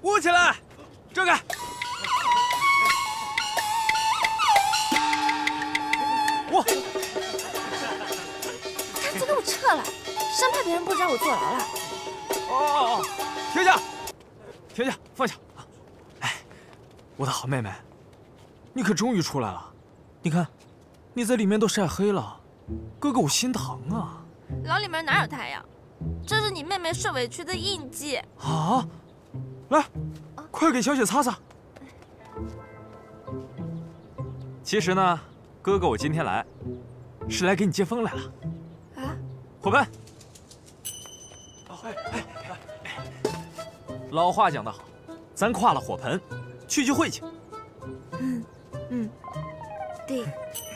捂起来，睁开。我， 干脆给我撤了，生怕别人不知道我坐牢了。 哦，停下，停下，放下。哎，我的好妹妹，你可终于出来了。你看，你在里面都晒黑了，哥哥我心疼啊。 牢里面哪有太阳？这是你妹妹受委屈的印记。 啊，来，快给小雪擦擦。其实呢，哥哥我今天来，是来给你接风来了。 啊， 火盆。老话讲得好，咱挎了火盆，去聚会去。 对。